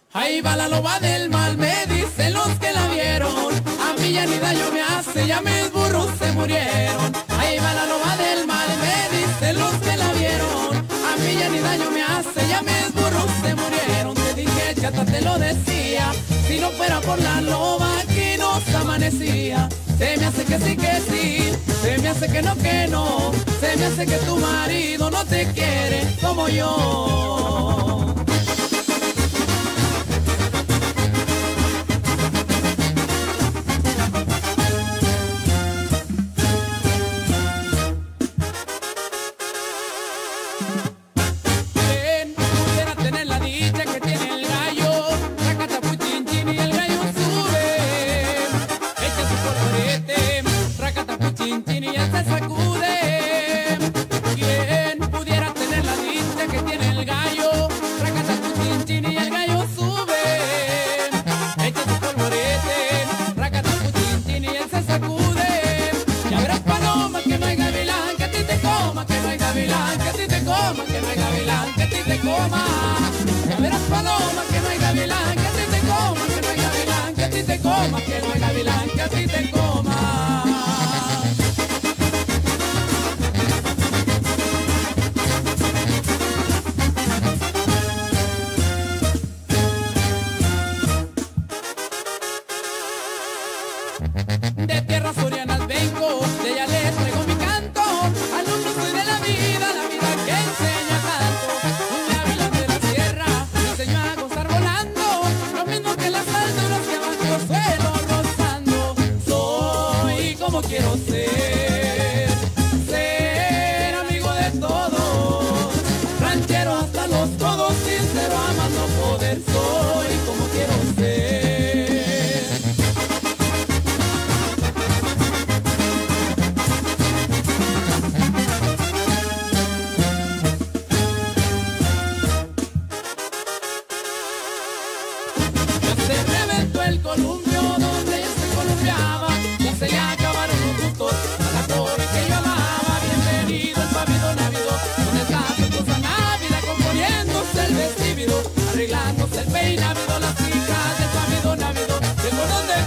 Ahí va la loba del mal, me dicen los que la vieron. A mí ya ni daño me hace, ya mis burros se murieron. Ahí va la loba del mal, me dicen los que la vieron. A mí ya ni daño me hace, ya mis burros se murieron. Te dije, chata, te lo decía, si no fuera por la loba aquí nos amanecía. Se me hace que sí, se me hace que no, se me hace que tu marido no te quiere como yo. Que no hay gavilán que a ti te coma. Ya verás, paloma, que no hay gavilán que a ti te coma, que no hay gavilán que a ti te coma, que no hay gavilán que a ti te coma. De tierras sorianas vengo, de ella les traigo mi canto. Alumno soy de la vida que enseña tanto. Un gavilán de la sierra me enseñó a gozar volando, lo mismo que las alturas que abajo suelo rozando. Soy como quiero ser, ser amigo de todos, ranchero hasta los codos, sincero amando poder. Soy como quiero ser. Se reventó el columpio donde ella se columpiaba, ya se le acabaron los gustos a la joven que yo amaba. Bienvenido el pavido návido, con el gato cosa návida, componiéndose el vestido, arreglándose el peinávido, las hijas del pavido návido, del cordón del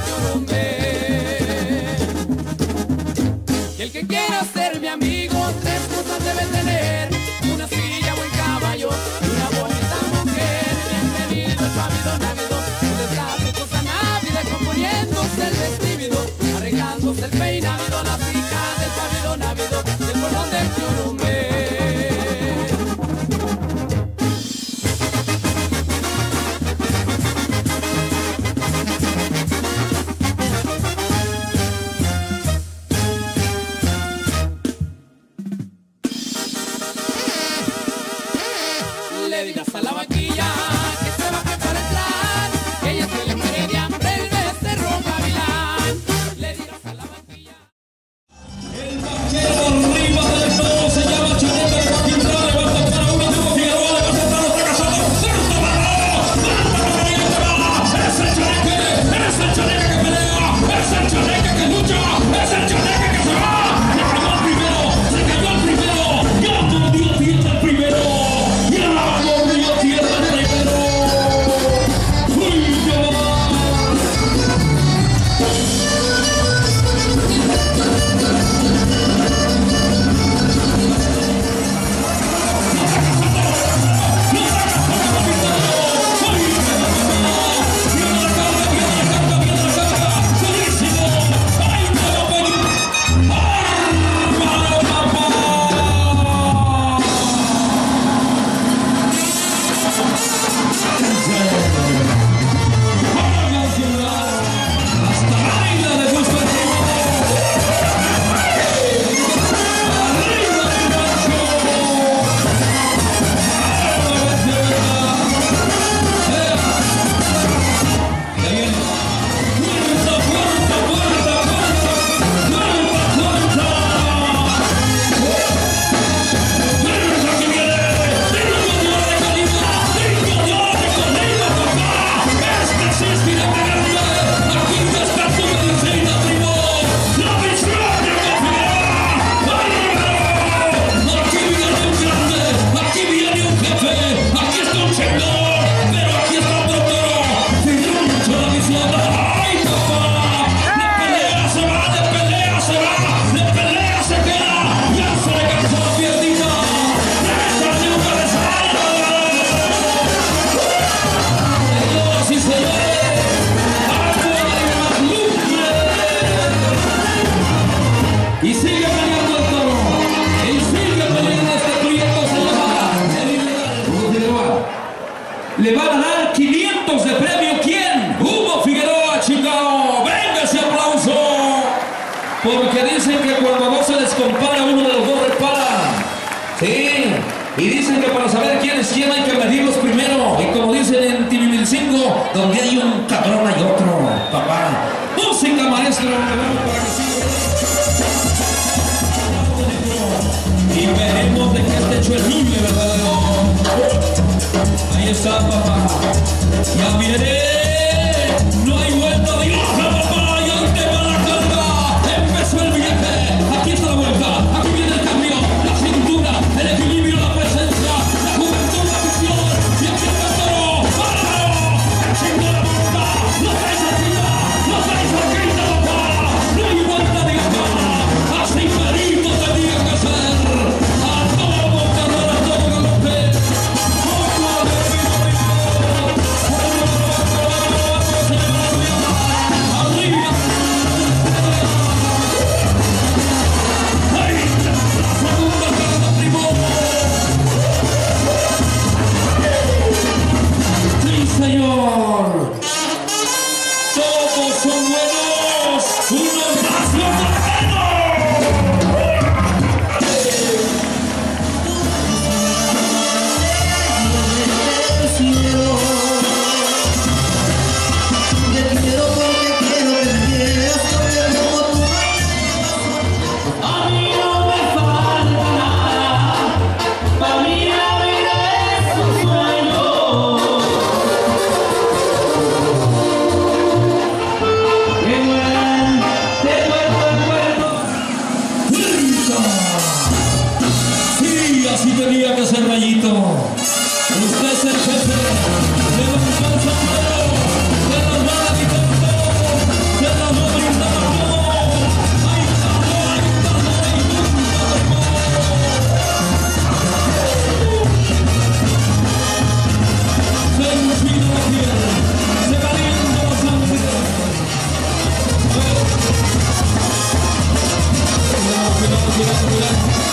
Churumbe. Y el que quiera ser mi amigo, tres cosas debe tener: una silla, buen caballo y una bonita mujer. Bienvenido el pavido návido, componiéndose el vestido, arreglándose el peinado, las hijas del pavido návido, del cordón del Churumbe. le van a dar 500 de premio. ¿Quién? Hugo Figueroa, Chicago. Venga ese aplauso. Porque dicen que cuando no se les compara, uno de los dos repara. Sí. Y dicen que para saber quién es quién hay que medirlos primero. Y como dicen en Tibimilcingo, donde hay un cabrón hay otro, papá. Música, maestro. Y veremos de qué está hecho el Lulle, verdadero. Ahí está, papá. Ya viene. No hay vuelta de hoja, papá. Y ante va la carga. Empezó el viaje. Aquí está la vuelta. Aquí viene el cambio. La cintura, el equilibrio, la presencia, la juventud, la visión. Y aquí está el toro. ¡Páralo! ¡El chingo de la vuelta! ¡Lo traes arriba! ¡Lo traes arriba, papá! No hay vuelta de hoja. Así clarito tenía que ser. A todo Monterrey, a todo galope. Señor, todos son buenos, unos más los tenía que ser Rayito. Usted es el jefe. Le vamos al sombrero. Se nos va a quitar todo. Se nos va a brindar todo. Ahí está, ahí está, ahí está. Se enchina la piel. Se calienta la sangre. Cuidado.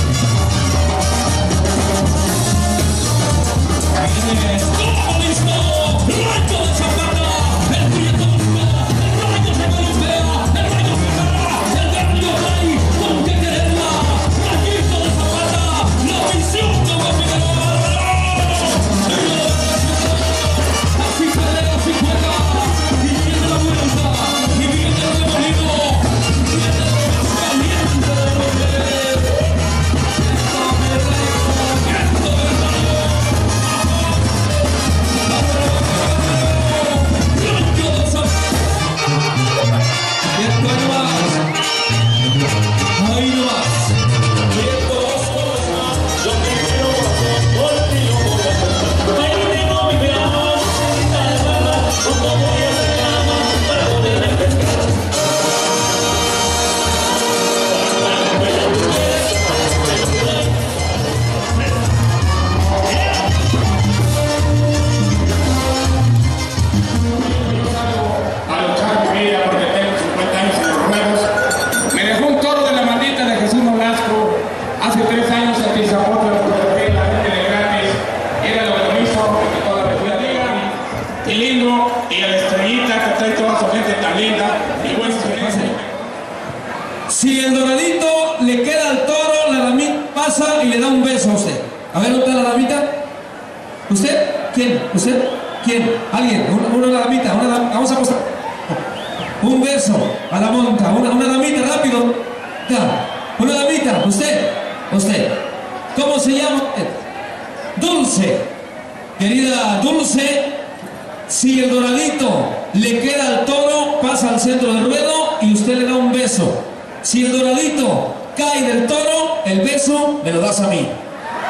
¡Todo listo! ¡Rayo de Zapata! ¡El Prieto Lucero! ¡El Rayo se golpea! ¡El Rayo se jala! ¡El Cambio Rey! ¡Con qué quererla! ¡Rayito de Zapata! ¡La visión de Hugo Figueroa! Así pelea, así juega. Y viene la vuelta. Y viene el remolino. Viene el más caliente de los reyes. ¡Está mi rey! ¡Esto es Rayo! Ahí no más. Si el doradito le queda al toro, la damita pasa y le da un beso a usted. A ver, ¿dónde está la damita? ¿Usted? ¿Quién? ¿Usted? ¿Quién? ¿Alguien? Una damita, vamos a apostar. Un beso a la monta, una damita, rápido. Ya. Una damita, usted. ¿Cómo se llama? Dulce. Querida Dulce, si el doradito le queda al toro, pasa al centro del ruedo y usted le da un beso. Si el doradito cae del toro, el beso me lo das a mí.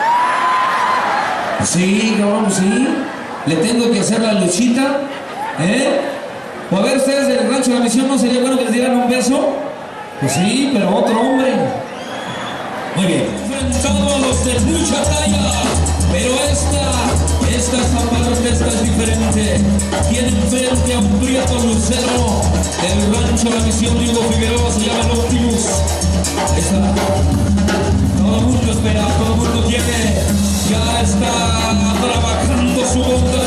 Sí, cabrón, sí. Le tengo que hacer la luchita, ¿eh? O a ver, ustedes del Rancho de la Misión, ¿no sería bueno que les dieran un beso? Pues sí, pero otro hombre. Muy bien. Enfrentado a los de mucha talla, pero esta es diferente. Tiene enfrente a un Prieto Lucero del Rancho La Misión de Hugo Figueroa, se llama el Optimus. Todo el mundo espera, todo el mundo quiere. Ya está trabajando su monta.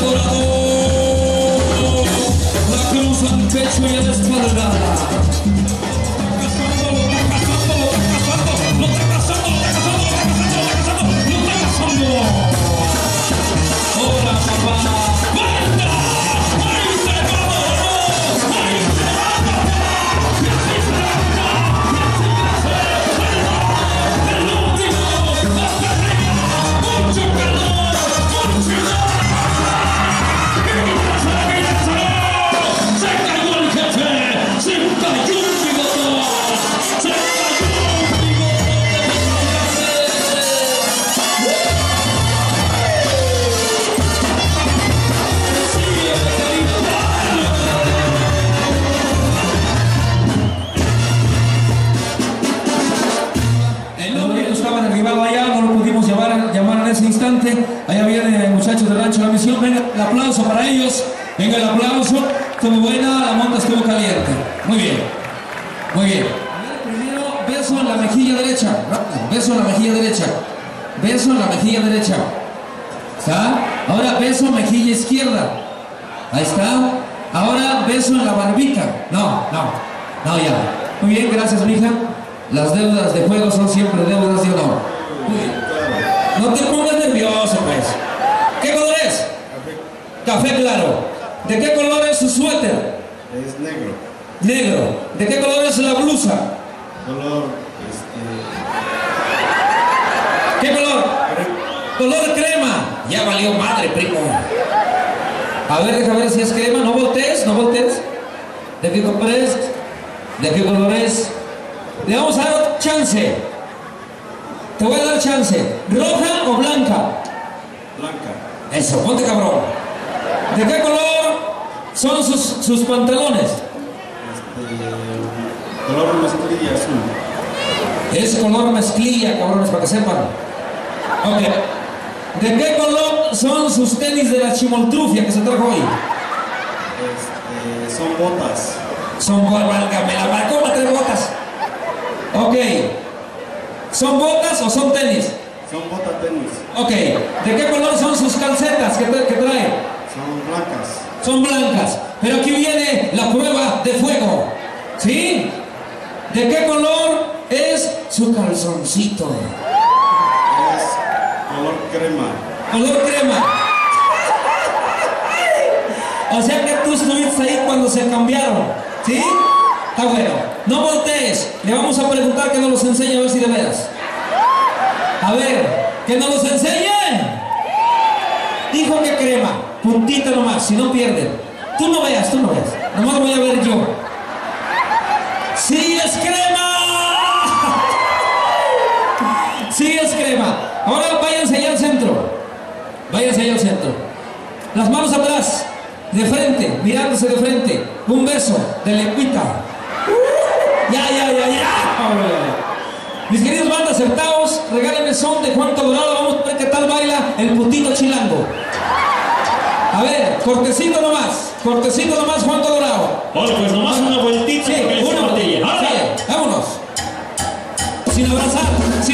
el aplauso para ellos. Venga el aplauso. Estuvo buena, la monta estuvo caliente. Muy bien. Muy bien. Primero, beso en la mejilla derecha. Beso en la mejilla derecha. Beso en la mejilla derecha. ¿Está? Ahora beso en mejilla izquierda. Ahí está. Ahora beso en la barbita. No, ya. Muy bien, gracias, mija. Las deudas de juego son siempre deudas de honor. Muy bien. No te pongas nervioso, pues. ¿Qué color es? Café claro. ¿De qué color es su suéter? Es negro. Negro. ¿De qué color es la blusa? Color, ¿Qué color? Color crema. Ya valió madre, primo. A ver, deja ver si es crema. No voltees, no voltees. ¿De qué color es? ¿De qué color es? Le vamos a dar chance. Te voy a dar chance. ¿Roja o blanca? blanca. Eso, ponte cabrón. ¿De qué color son sus pantalones? Color mezclilla azul. Es color mezclilla, cabrones, para que sepan. Ok. ¿De qué color son sus tenis de la chimoltrufia que se trajo hoy? Son botas. Son botas, me la marcó, me trae botas. Ok. ¿Son botas o son tenis? Son botas tenis. Ok. ¿De qué color son sus calcetas que trae? Son blancas. Son blancas. Pero aquí viene la prueba de fuego. ¿Sí? ¿De qué color es su calzoncito? Es color crema. Color crema. O sea que tú estuviste ahí cuando se cambiaron. ¿Sí? Está bueno. No voltees. Le vamos a preguntar que nos los enseñe a ver si de veras. A ver, que nos los enseñen. Dijo que crema. Puntita nomás, si no pierden. Tú no veas. Nomás lo voy a ver yo. ¡Sí es crema! ¡Sí es crema! Ahora váyanse allá al centro. Váyanse allá al centro. Las manos atrás. De frente, mirándose de frente. Un beso de lengüita. Ya. Mis queridos bandas, acertados, regálenme son de Juan Colorado. Vamos a ver qué tal baila el putito chilango. A ver, cortecito nomás, Juan Colorado. Oye, pues nomás una vueltita. Sí, una botella. Sí, vámonos. Sin abrazar.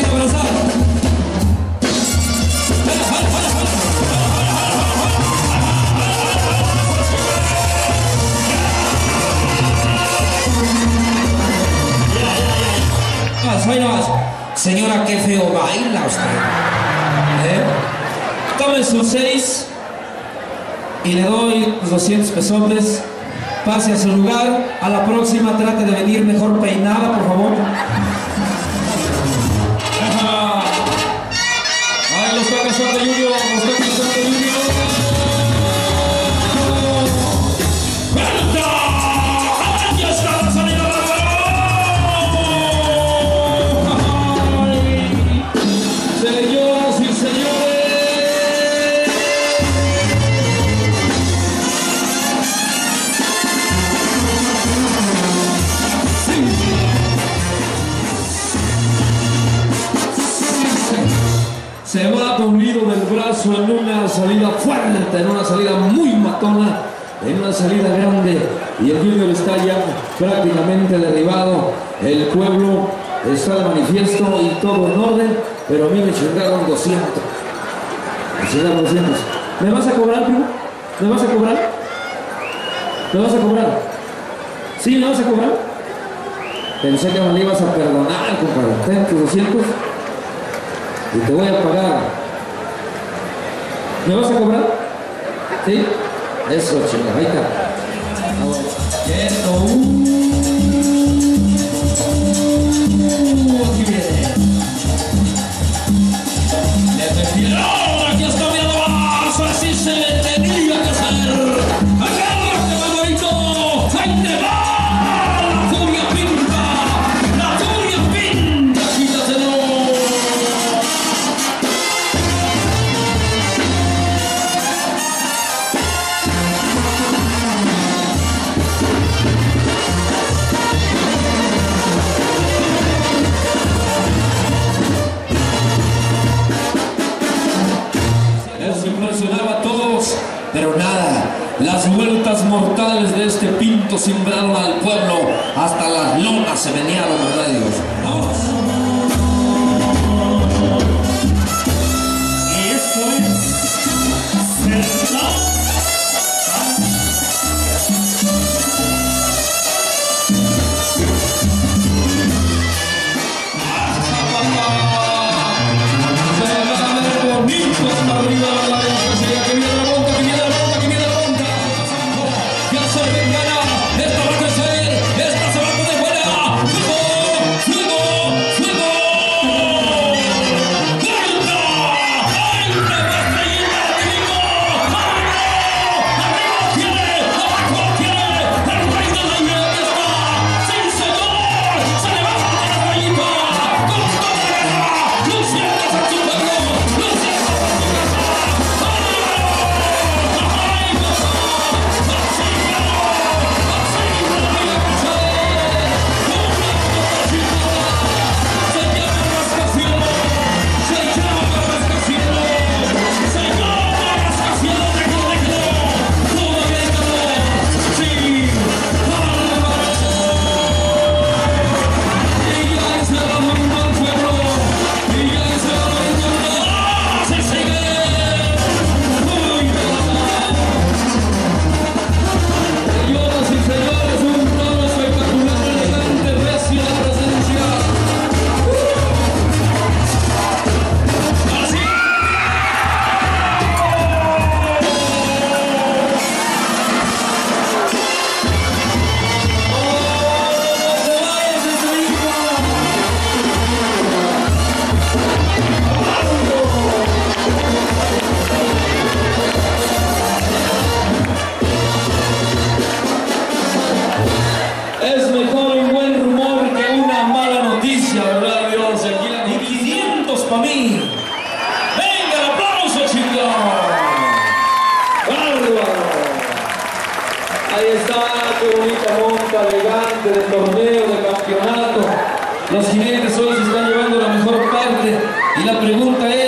Ahí nomás. Señora, qué feo baila usted. Tome sus 6 y le doy los 200 pesones. Pase a su lugar. A la próxima trate de venir mejor peinada, por favor. Ay, lo está casando Julio. ¡Ya está la salida! Señoras y señores, se va Paulino del brazo en una salida fuerte, en una salida muy matona, en una salida grande, y el Junior está ya prácticamente derribado. El pueblo está de manifiesto y todo en orden, pero a mí me chingaron 200. Me chingaron 200. ¿Me vas a cobrar, primo? ¿Me vas a cobrar? ¿Me vas a cobrar? ¿Sí, me vas a cobrar? Pensé que me lo ibas a perdonar, compadre. Ten tus 200 y te voy a pagar. ¿Me vas a cobrar? ¿Sí? Eso, chingada, ahí está. Aquí viene. Aquí está mi abrazo, así se le tenía que hacer. Agárrate, Manolito, ahí te va. La furia pinta, quítaselo. Pero nada, las vueltas mortales de este Pinto simbraron al pueblo, hasta las lonas se menearon, ¿verdad, Dios? ¡Vamos! Y esto es Cerca. Es mejor un buen rumor que una mala noticia, ¿verdad, Dios? Aquí la... Y 500 para mí. ¡Venga, el aplauso, chicos! ¡Bárbaro! Ahí está, qué bonita monta elegante de torneo, de campeonato. Los jinetes hoy se están llevando la mejor parte. Y la pregunta es...